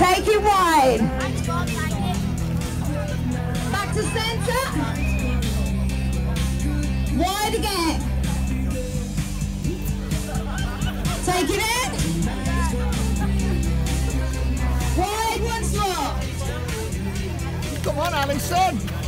Take it wide. Back to centre. Wide again. Take it in. Wide once more. Come on, Alison.